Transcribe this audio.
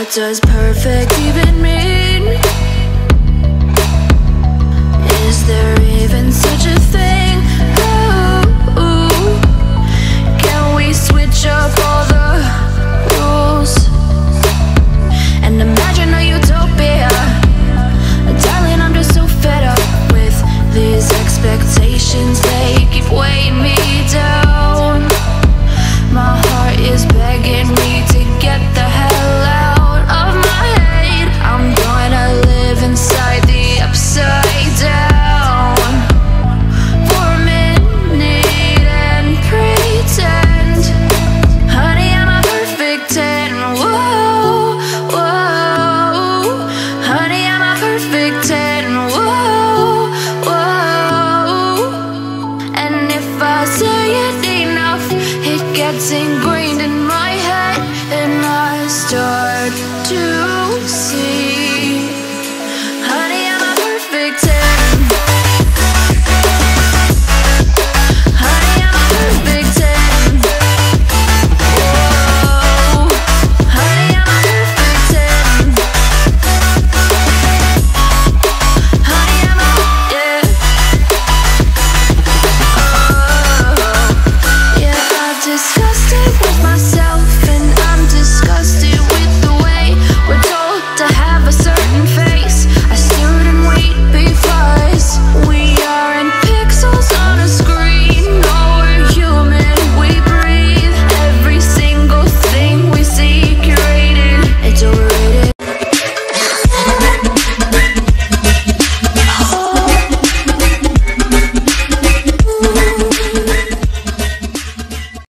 What does perfect even mean? Is there even such a thing? Ooh, can we switch up all the rules and imagine a utopia? Darling, I'm just so fed up with these expectations. They keep weighing me down. My heart is begging me to get the hell out of my head. I'm gonna live inside the upside down for a minute and pretend, honey, I'm a perfect 10. Whoa, whoa, honey, I'm a perfect 10. Whoa, whoa, and if I say it enough, it gets ingrained in my head, and I start to see